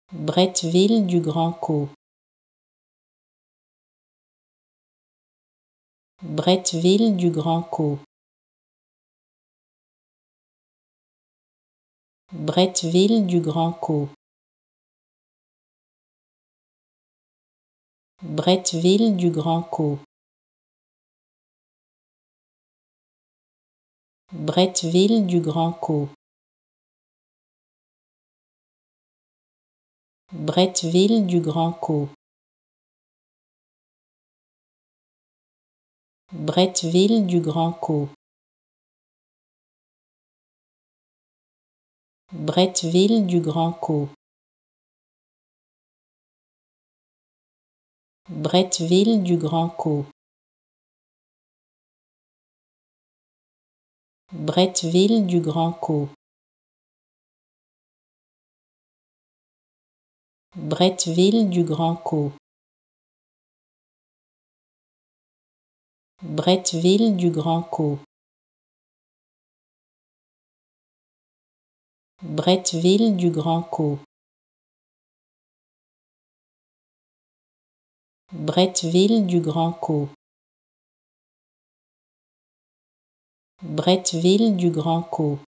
Bretteville du Grand Caux. Bretteville du Grand Caux. Bretteville du Grand Caux. Bretteville du Grand Caux. Bretteville du Grand Caux. Bretteville du Grand Caux. Bretteville du Grand Caux. Bretteville du Grand Caux. Bretteville du Grand Caux. Bretteville du Grand Caux. Bretteville du Grand Caux. Bretteville du Grand Caux. Bretteville du Grand Caux. Bretteville du Grand Caux. Bretteville du Grand Caux.